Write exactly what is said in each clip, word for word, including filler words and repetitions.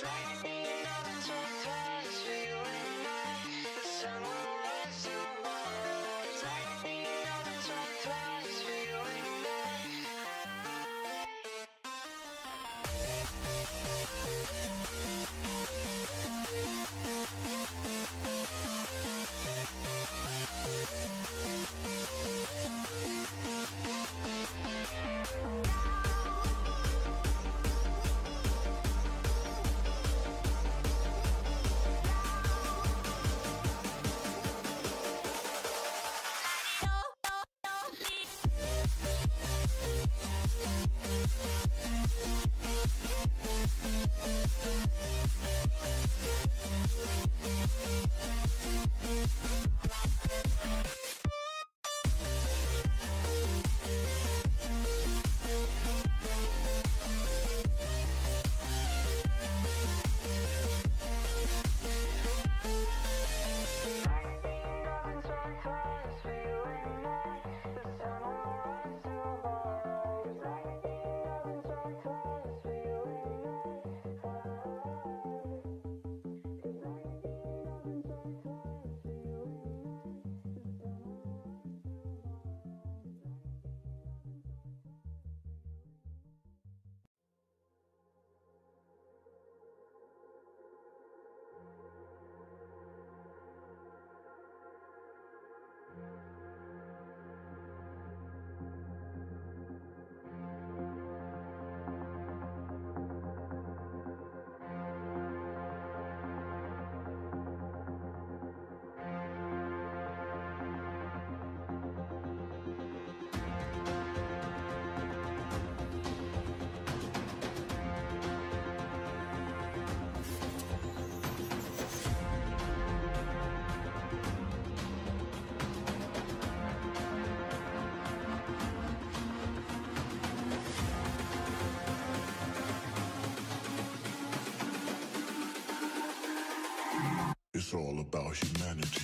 It's all about humanity.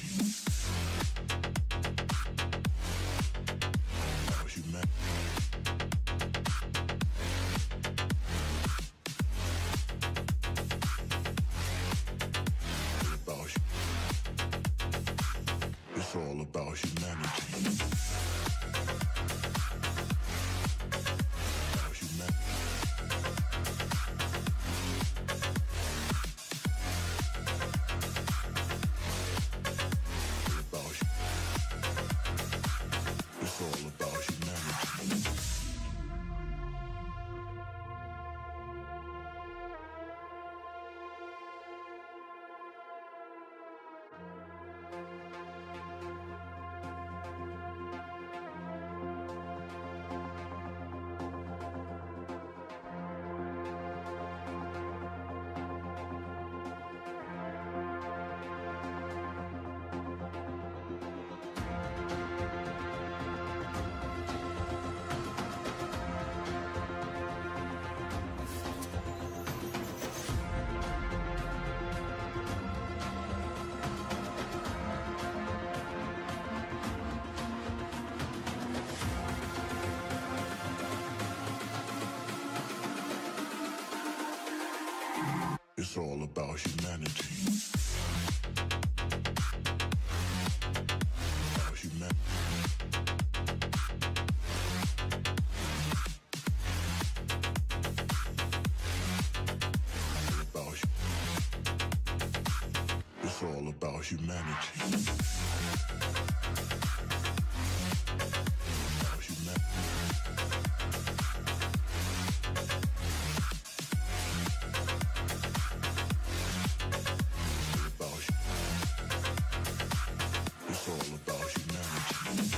About humanity. About hu- It's all about humanity. About humanity. It's all about humanity. About humanity. About hu- It's all about humanity. About humanity. It's all about humanity.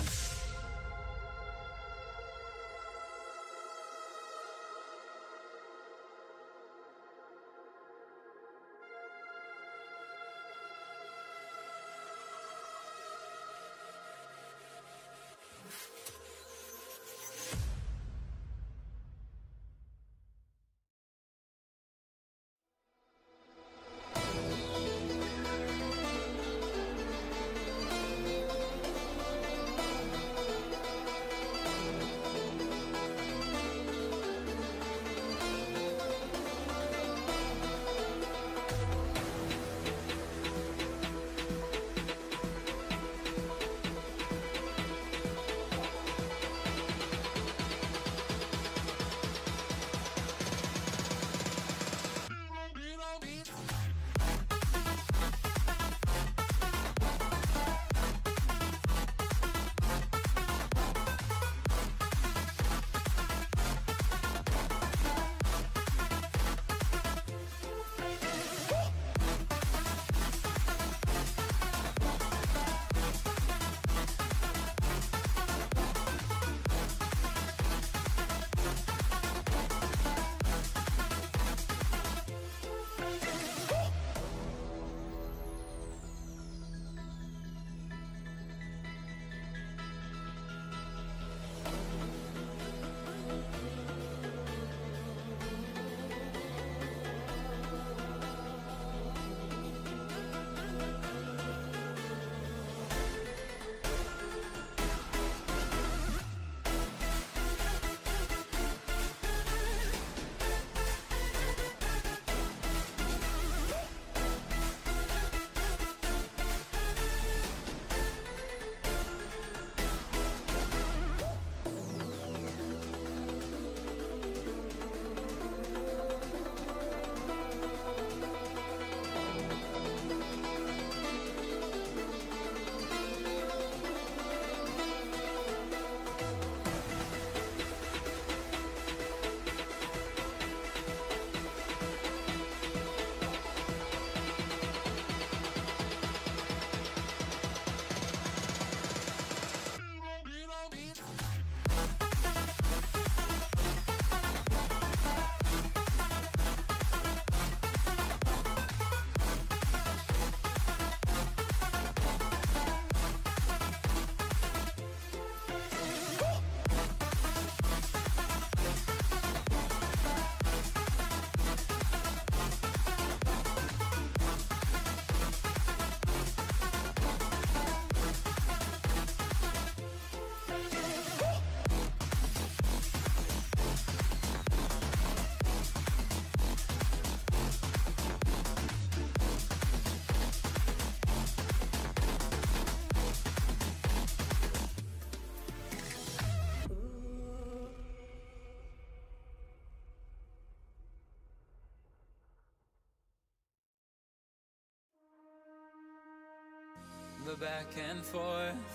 the back and forth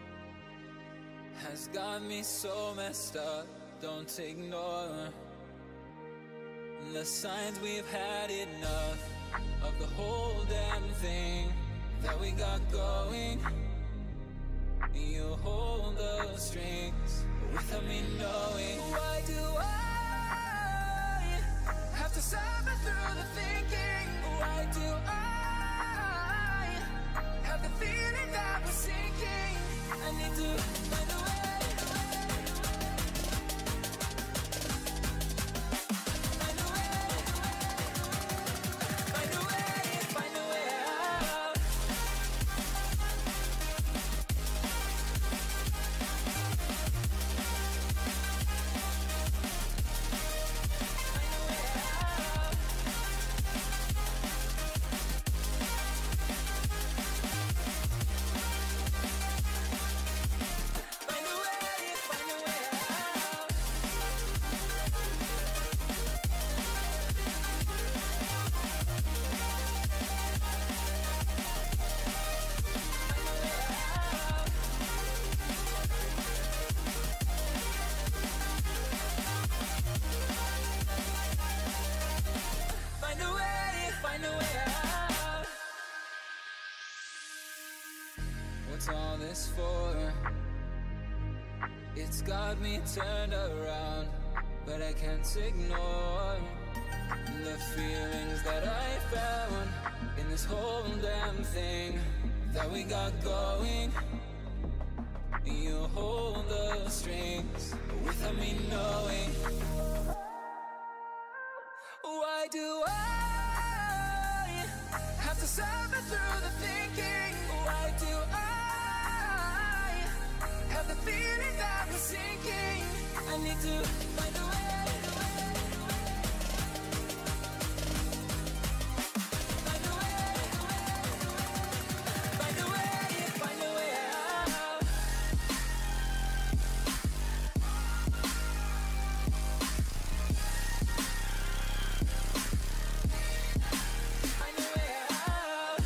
has got me so messed up. Don't ignore the signs. We've had enough of the whole damn thing that we got going. You hold the strings without me knowing. Why do I have to suffer through the thinking? Why do I have the feeling that we're sinking? I need to find a way. What's all this for? It's got me turned around, but I can't ignore the feelings that I found in this whole damn thing that we got going. You hold the strings without me knowing. Why do I have to suffer through the thinking? Why do I have the feeling that we're sinking? I need to find a way. Find a way. Find a way. Find a way out. Find a way out.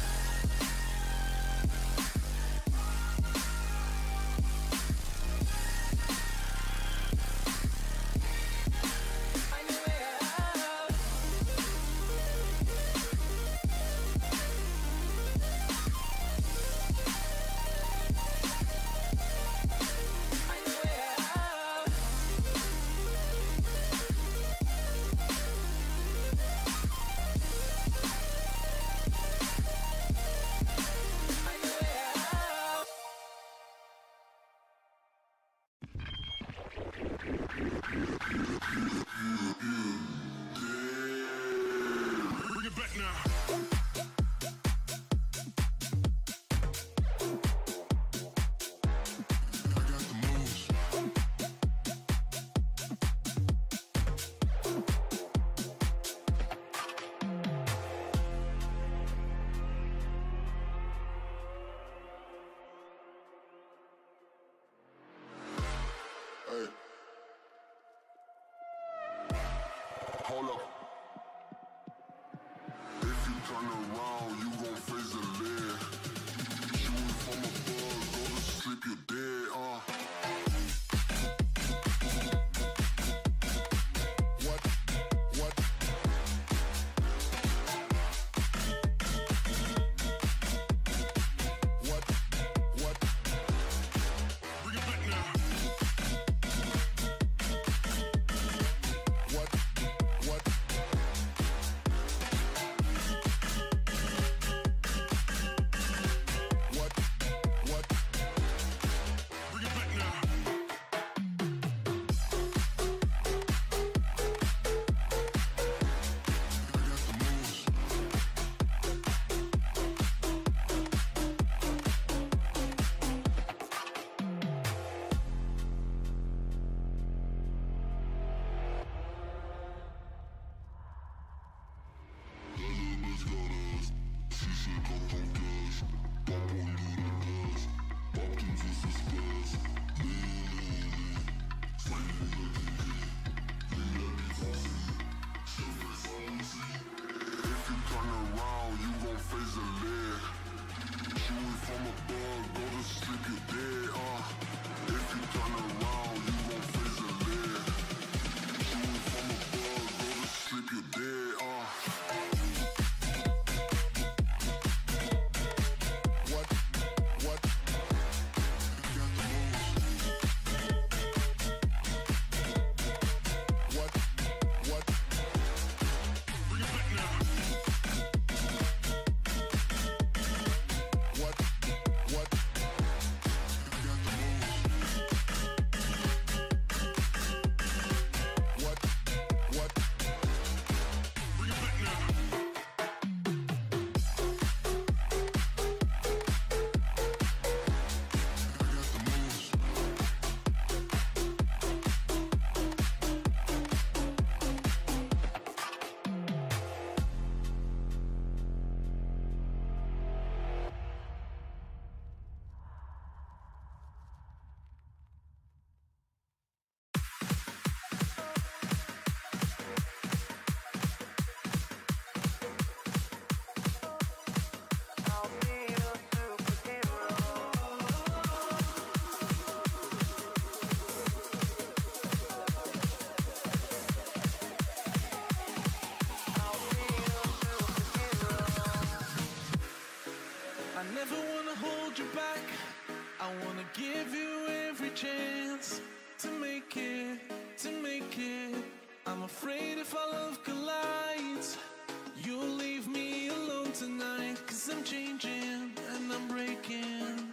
wanna give you every chance to make it, to make it. I'm afraid if our love collides, you'll leave me alone tonight. Cause I'm changing and I'm breaking.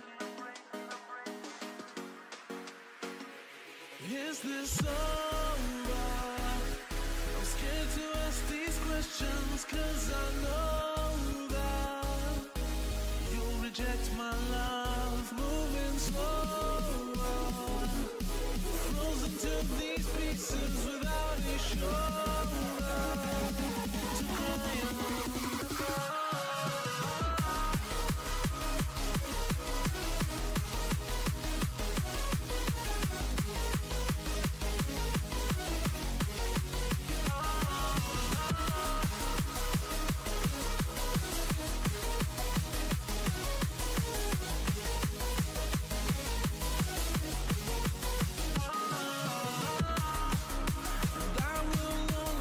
Is this over? I'm scared to ask these questions, cause I know that you'll reject my love. Moving slower, frozen to these pieces without a shoulder to cry on. I will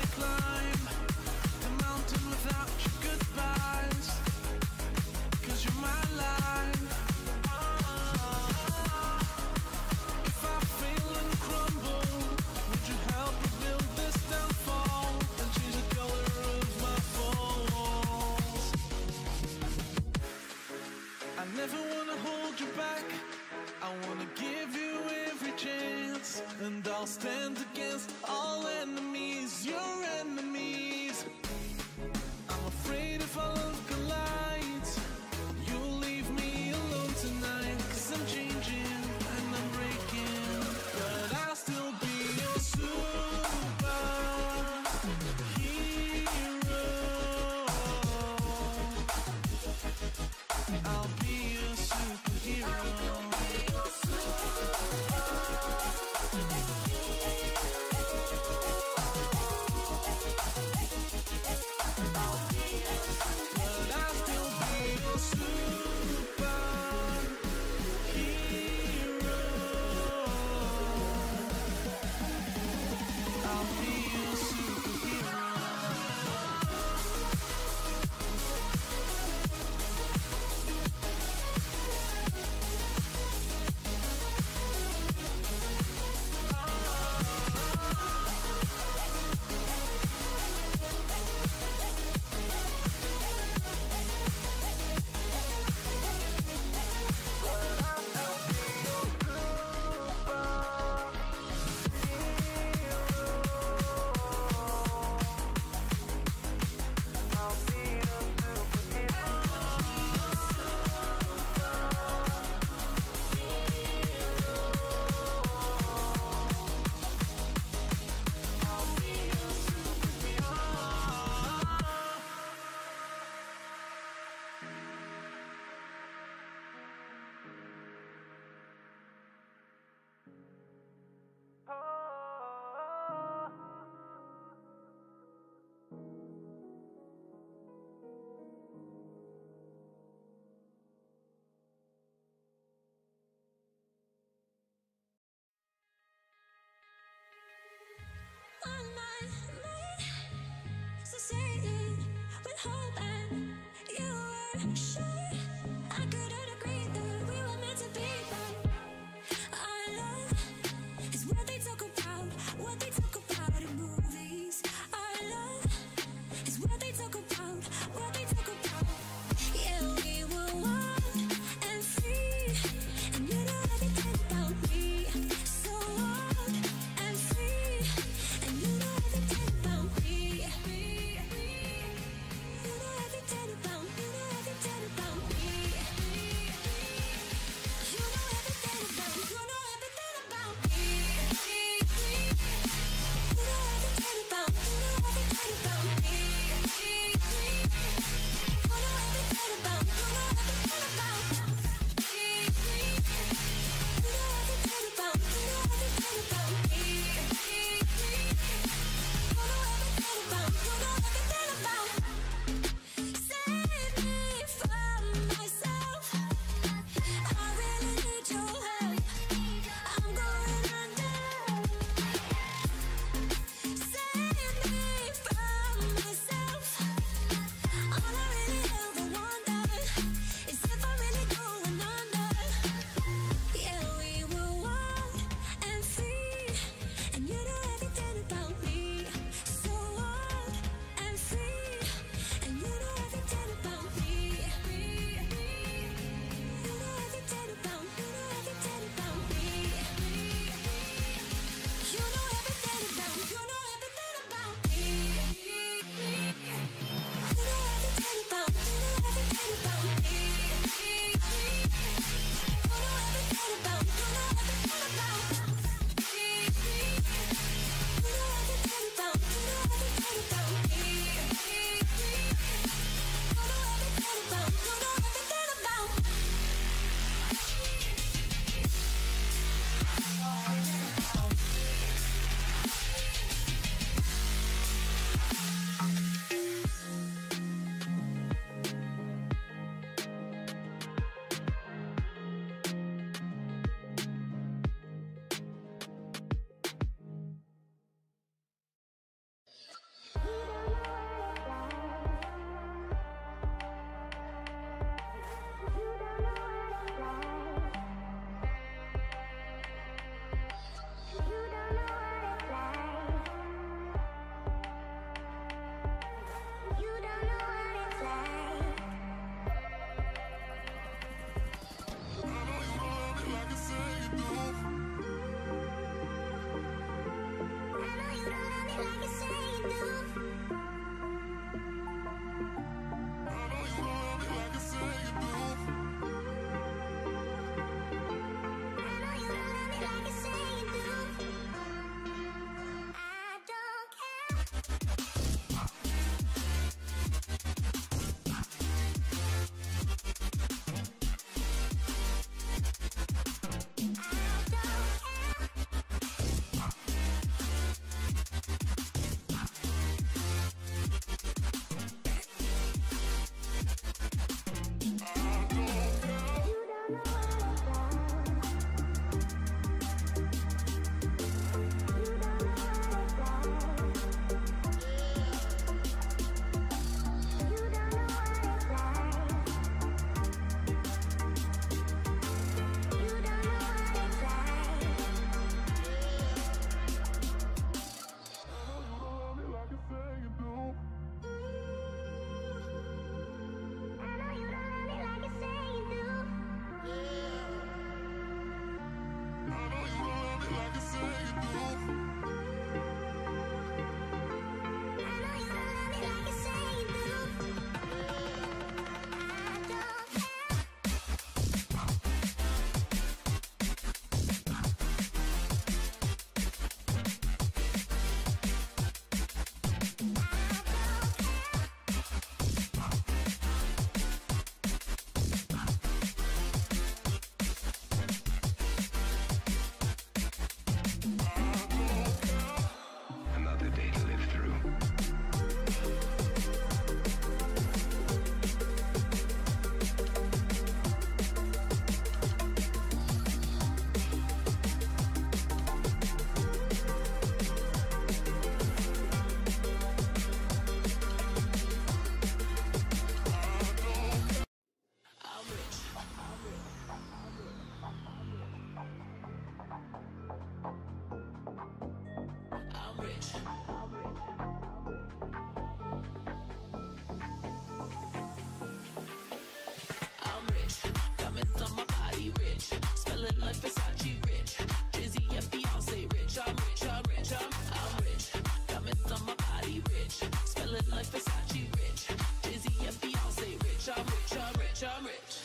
rich, I'm rich.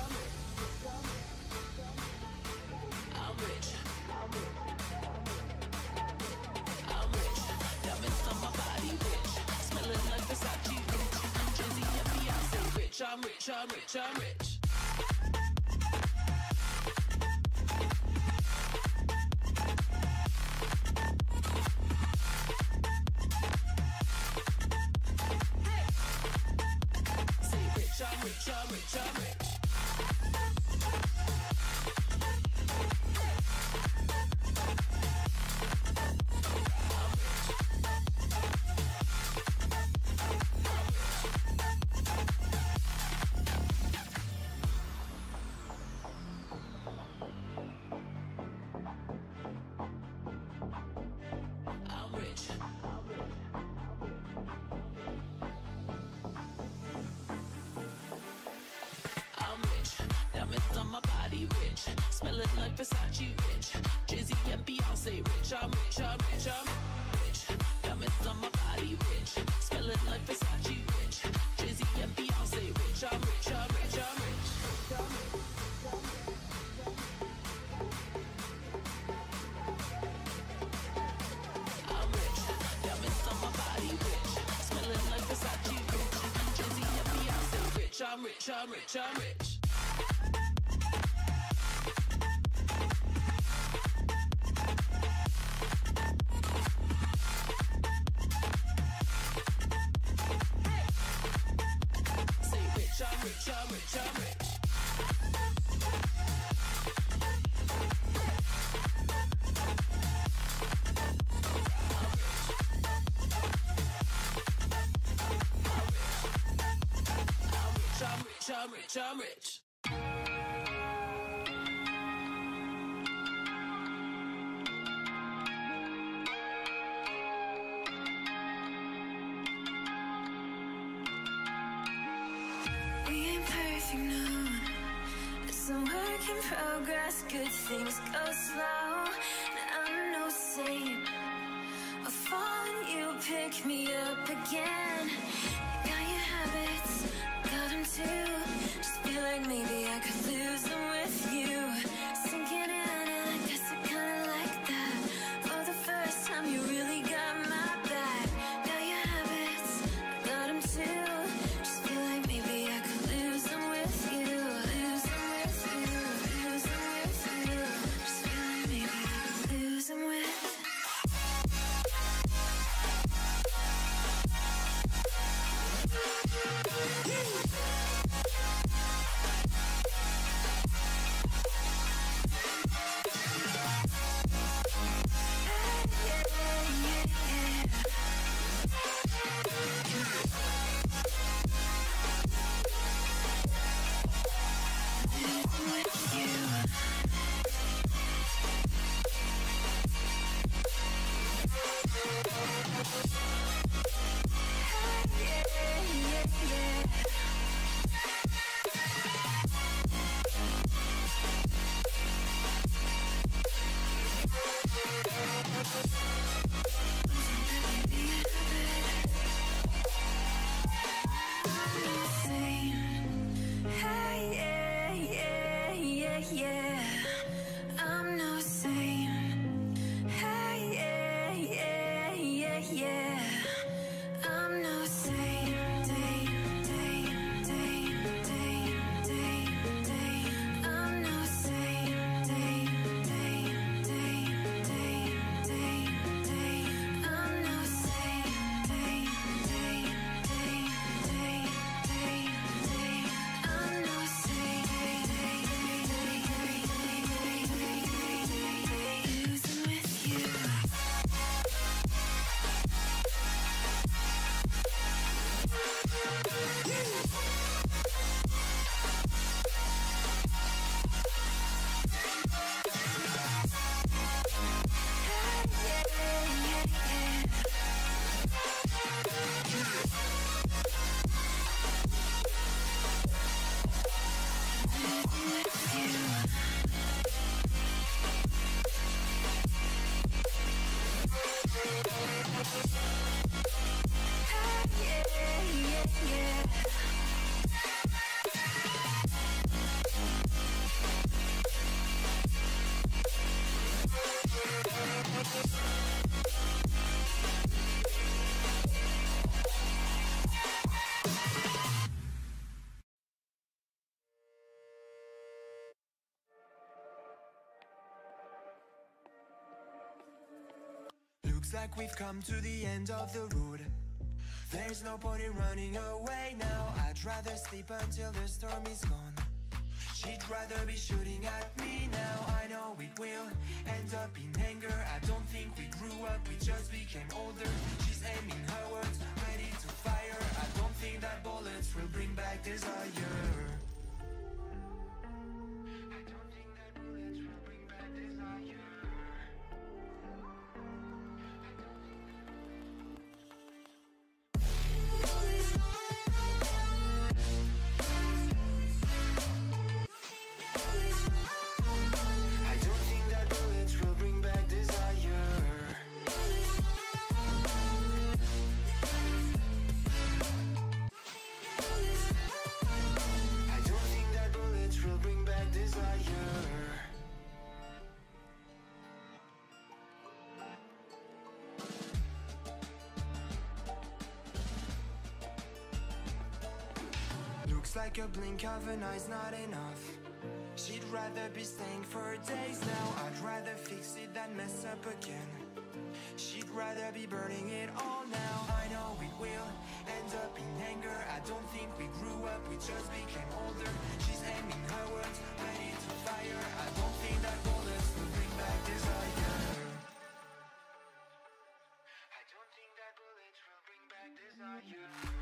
I'm rich. I'm rich. Diamonds on my body, rich. Smelling like Versace, rich. Jay-Z and Beyonce, rich. I'm rich, I'm rich, I'm rich. I'm rich, I'm rich, I'm rich. I'm rich. I'm rich. Diamonds on my body, rich. Smelling like Versace, rich. Jay-Z and Beyonce, rich. I'm rich, I'm rich, I'm rich. Diamonds on my body, rich. Smelling like Versace, rich. Jay-Z and Beyonce, rich. I'm rich, I'm rich, I'm rich. I'm rich. Diamonds on my body, rich. Smelling like Versace, rich. Jay-Z and Beyonce, rich. I'm rich, I'm rich, I'm rich. Say rich, I'm rich, I'm rich, I'm rich. I'm rich, I'm rich, I'm rich. We ain't perfect, no. It's a work in progress. Good things go slow. And I'm no saint. I'll fall and you pick me up again. You got your habits, got them too. Just feel like maybe I could lose them with you. Sinking in, and I guess I kinda like that. For the first time, you really got my back. Got your habits, got them too. Just feel like maybe I could lose them with you. Lose them with you, lose them with you. Just feel like maybe I could lose them with Looks like we've come to the end of the road. There's no point in running away now. I'd rather sleep until the storm is gone. She'd rather be shooting at me now. I know it will end up in anger. I don't think we grew up, we just became older. She's aiming her words, ready to fire. I don't think that bullets will bring back desire. I don't think that bullets will bring back desire. Looks like a blink of an eye's not enough. She'd rather be staying for days now. I'd rather fix it than mess up again. She'd rather be burning it all now. I know it will end up in anger. I don't think we grew up, we just became older. She's aiming her words, ready to fire. I don't think that bullets will bring back desire. I don't think that bullets will bring back desire.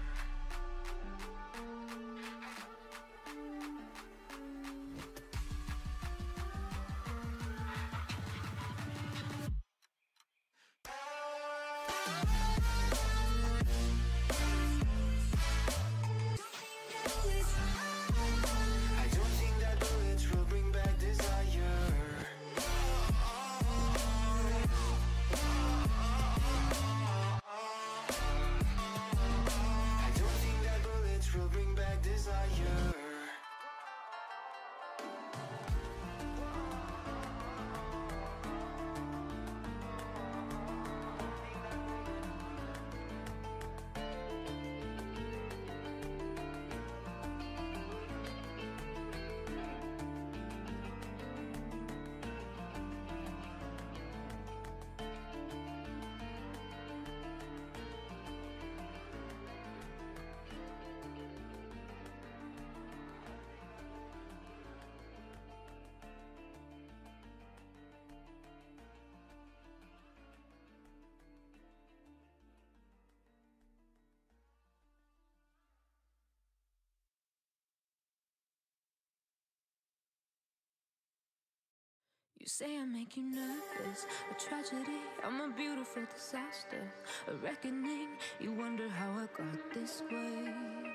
You say I make you nervous, a tragedy, I'm a beautiful disaster, a reckoning, you wonder how I got this way.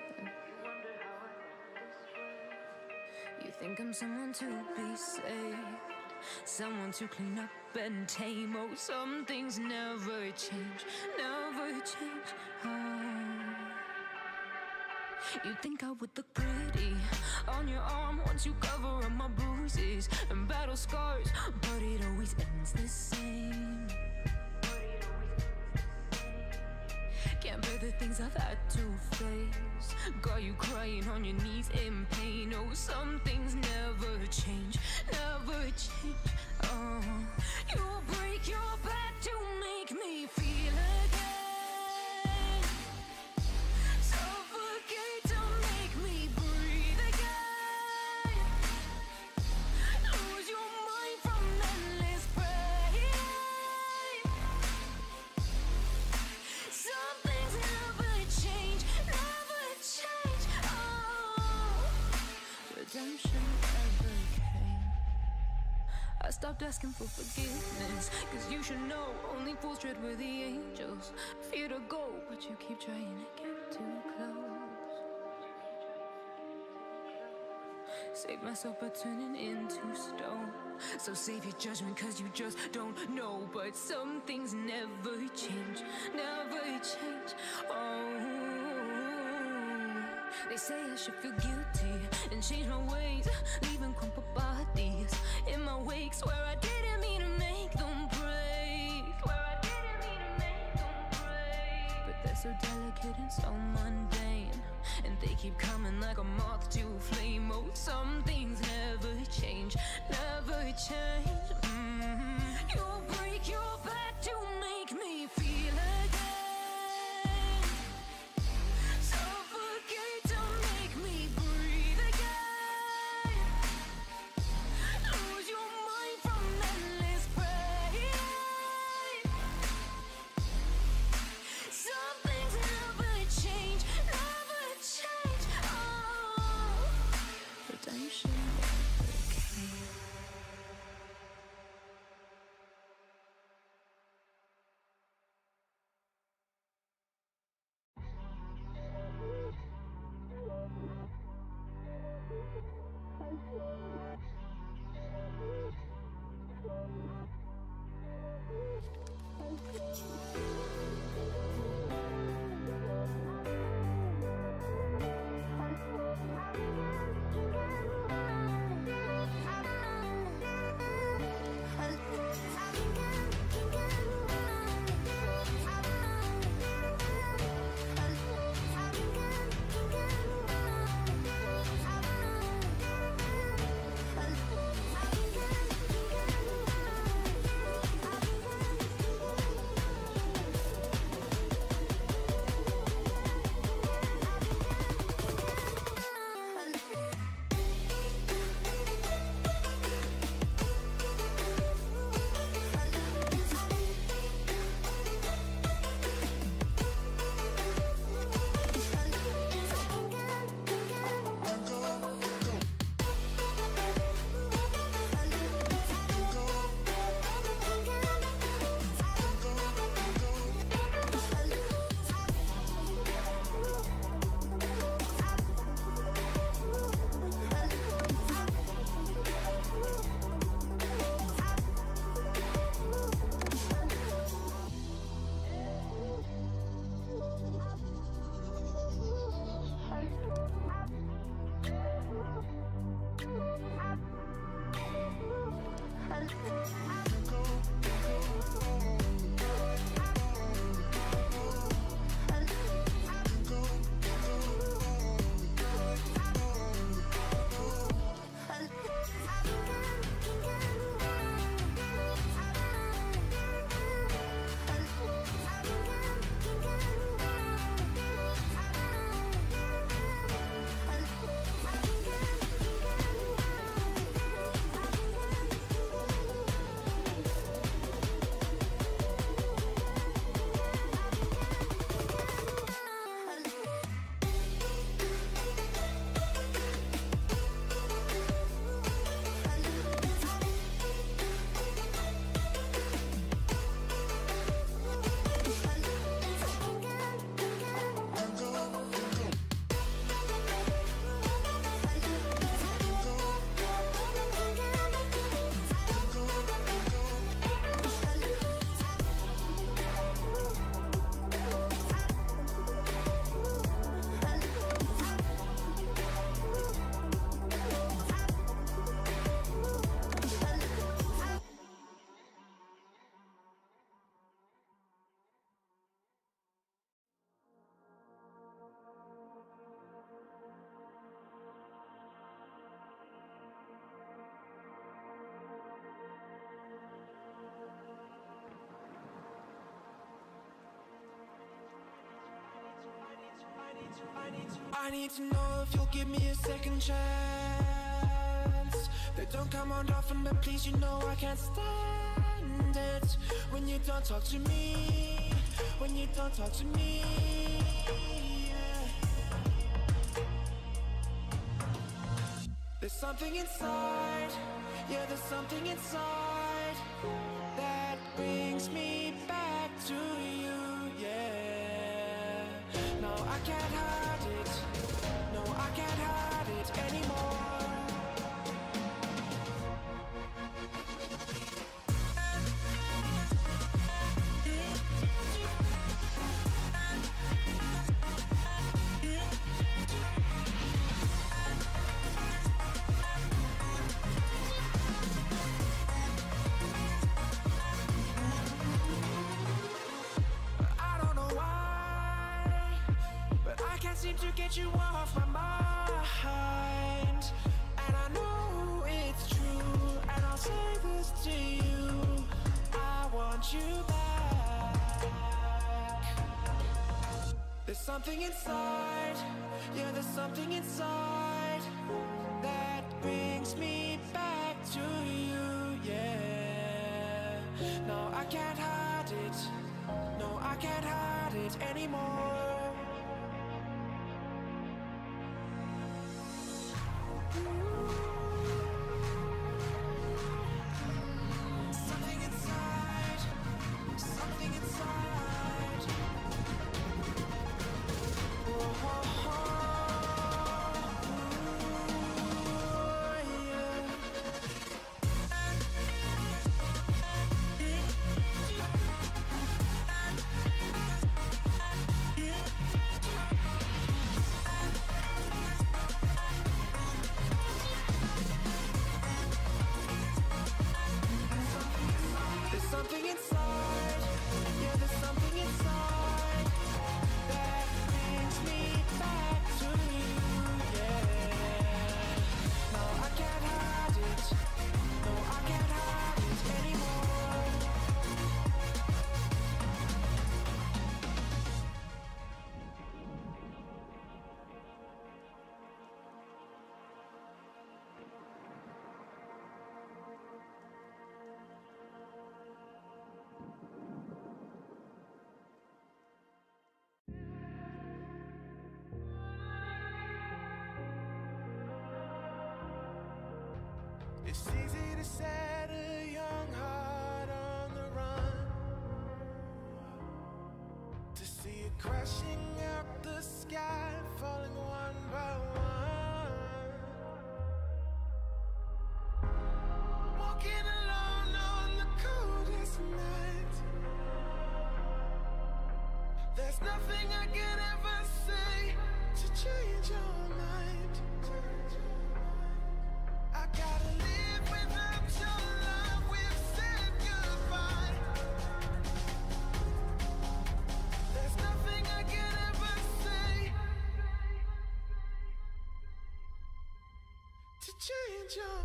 You think I'm someone to be saved, someone to clean up and tame. Oh, some things never change, never change. Oh. You think I would look pretty on your arm once you cover up my bruises and battle scars, but it always ends the same. Can't bear the things I've had to face, got you crying on your knees in pain. Oh, some things never change, never change. Oh, you'll break your back to make me feel again. I stopped asking for forgiveness, cause you should know only fools tread where the angels fear to go, but you keep trying to get too close. Save myself by turning into stone, so save your judgment cause you just don't know. But some things never change, never change. Oh, they say I should feel guilty and change my ways, leaving crumpled bodies in my wake. Swear I didn't mean to make them break, swear I didn't mean to make them break. But they're so delicate and so mundane, and they keep coming like a moth to a flame. Oh, some things never change, never change. Mm-hmm. You'll break your back to make me I need to know if you'll give me a second chance. They don't come around often, but please, you know I can't stand it when you don't talk to me, when you don't talk to me, yeah. There's something inside, yeah, there's something inside that brings me back to you, yeah. No, I can't hide it, no, I can't hide it anymore. Seem to get you off my mind, and I know it's true, and I'll say this to you, I want you back. There's something inside, yeah, there's something inside that brings me back to you, yeah. No, I can't hide it, no, I can't hide it anymore. Something inside, something inside. Whoa, whoa, whoa, yeah. There's something inside, yeah, there's something inside that brings me back to you, yeah. No, I can't hide it, no, I can't hide it anymore. It's easy to set a young heart on the run, to see it crashing out the sky, falling one by one. Walking alone on the coldest night. There's nothing I can ever say to change your mind. I gotta live without your love, we've said goodbye. There's nothing I can ever say to change your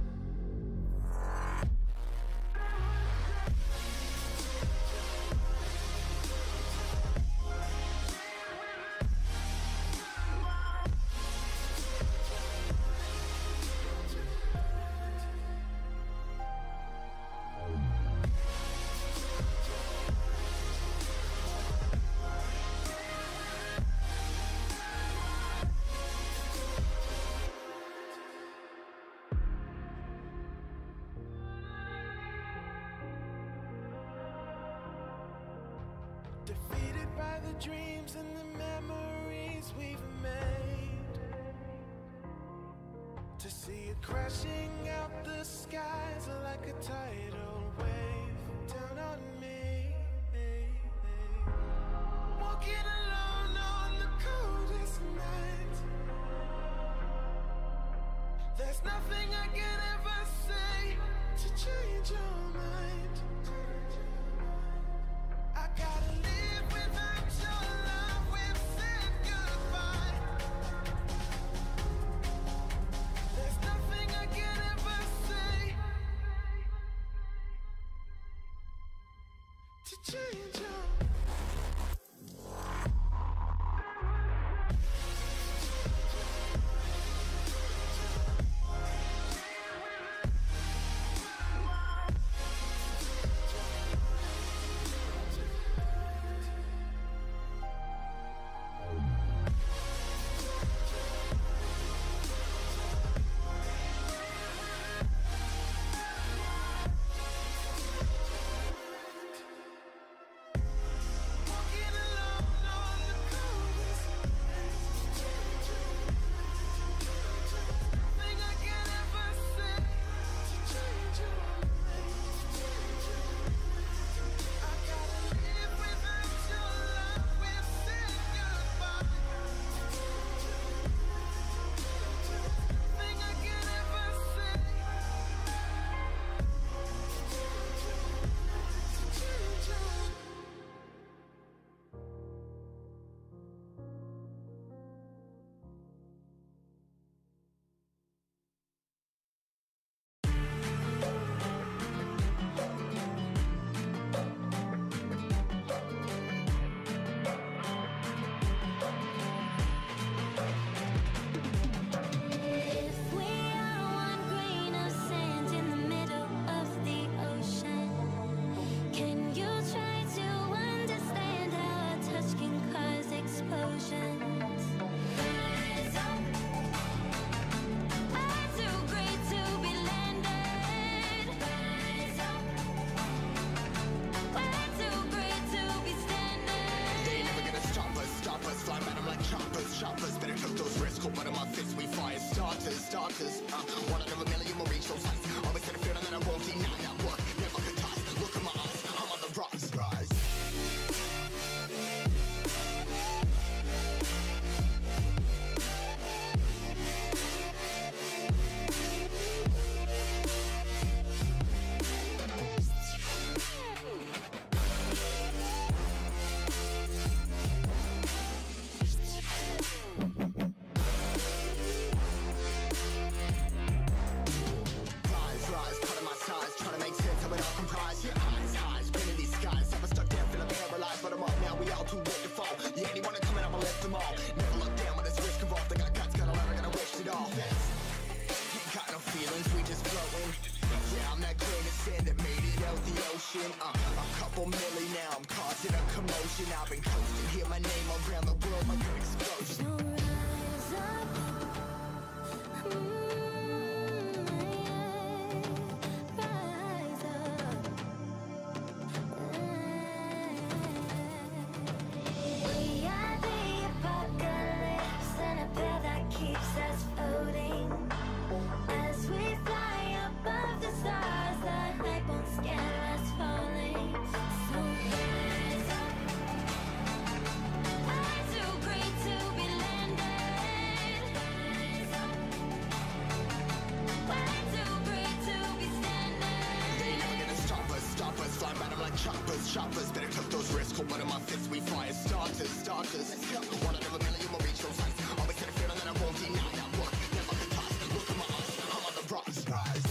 defeated by the dreams and the memories we've made, to see it crashing out the skies like a tidal wave down on me. Walking alone on the coldest night. There's nothing I can ever say to change your mind. I gotta live without your love, we've said goodbye. There's nothing I can ever say starters, starters. Uh, one out of a million will reach those heights. Always had a feeling that I won't deny that work. Never could toss. Look in my eyes, I'm on the rise, rise. Uh, a couple milli now, I'm causing a commotion. I've been coasting, hear my name around the world like an explosion. So rise up, mm, rise up. We are the apocalypse, and a path that keeps us floating. As we fly above the stars, the night won't scare us falling. So rise up. I'm too great to be landed. Rise up. Way too great to be standing. They ain't never gonna stop us, stop us. Flying by them like choppers, choppers. Better took those risks, hold one of my fists, we fire starters, starters. One out of a million will reach those heights. Always had a feeling that I won't deny that work. Never could toss. Look in my eyes, I'm on the rise, rise.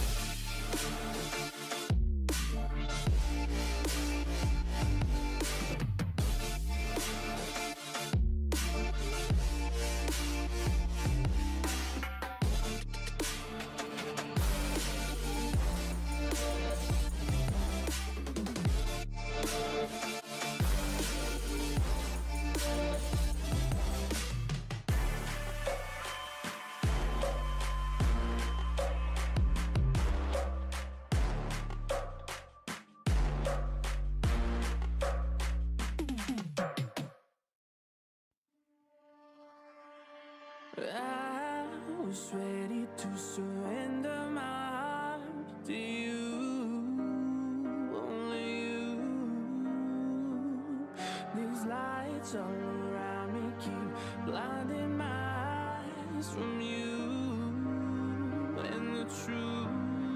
I was ready to surrender my heart to you, only you. These lights all around me keep blinding my eyes from you and the truth.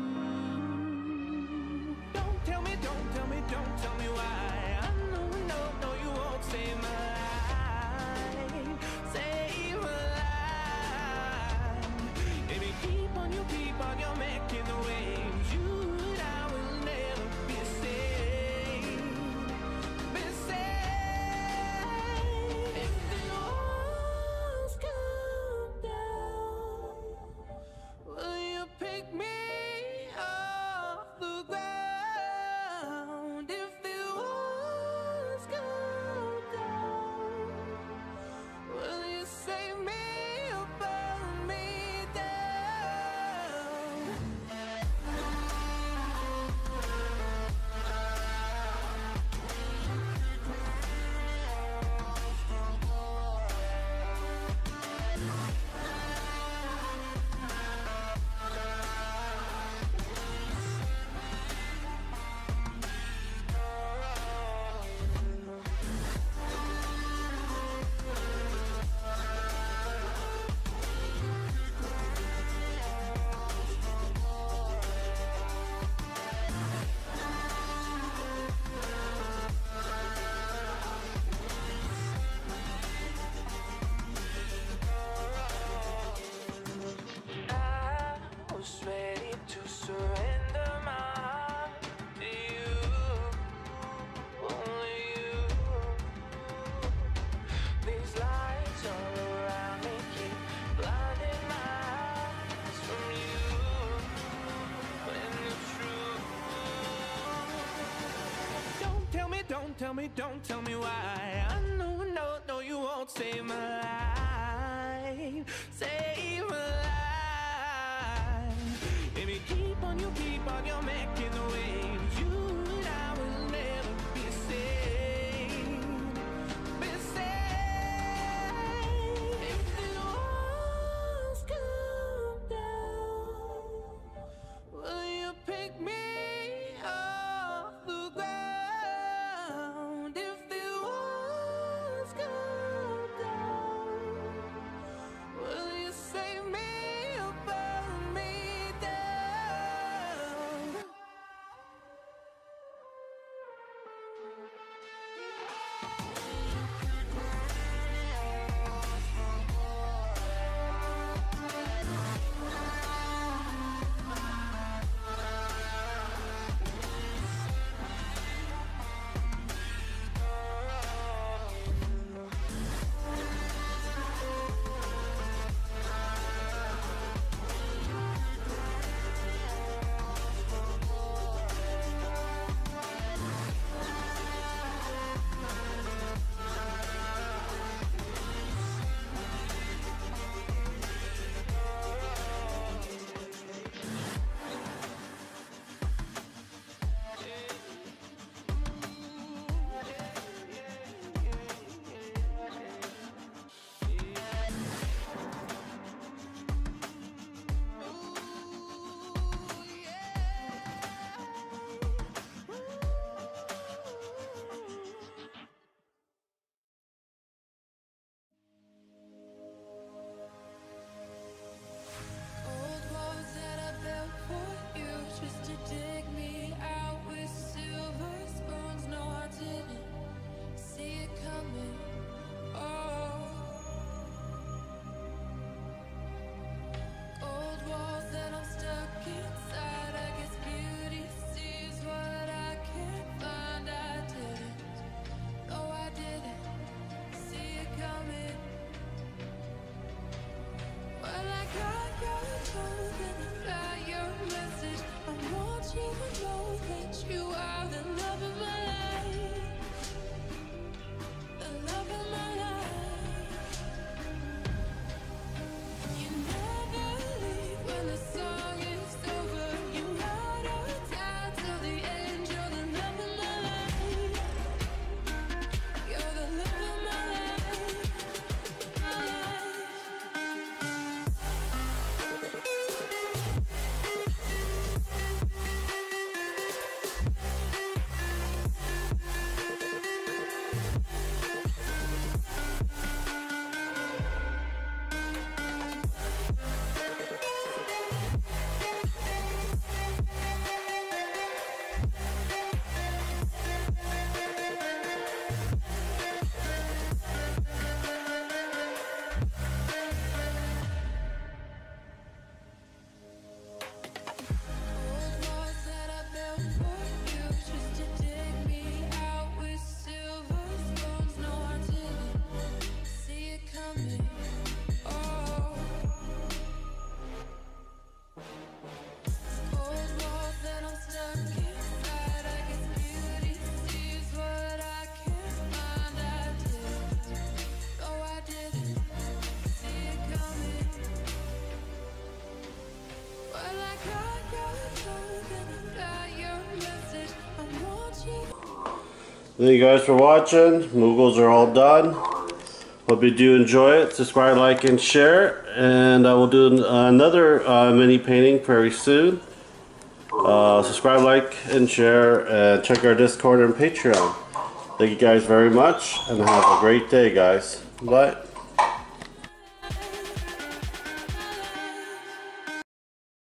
Don't tell me, don't tell me, don't tell me why. I know, no, no, you won't save my life. Save my life. Baby, keep on, you keep on, you're making the waves. You and I will never be saved. Be saved. If the walls come down, will you pick me off the ground? If the walls come down, will you save me or burn me down? I was ready to surrender my heart to you, only you. These lights all around me keep blinding my eyes from you and the truth. Don't tell me, don't tell me, don't tell me why. I know, no, no, you won't save my life. Save my life. Baby, keep on, you keep on, you're making the waves. You and I will never be saved. Be saved. If the walls come down, you know that you are the love of my life, the love of my life. You never leave when the song is over. You ride or die till the end. You're the love of my life. You're the love of my life. My life. Thank you guys for watching. Moogles are all done. Hope you do enjoy it. Subscribe, like, and share. And I will do another uh, mini painting very soon. Uh, subscribe, like, and share. And check our Discord and Patreon. Thank you guys very much. And have a great day, guys. Bye.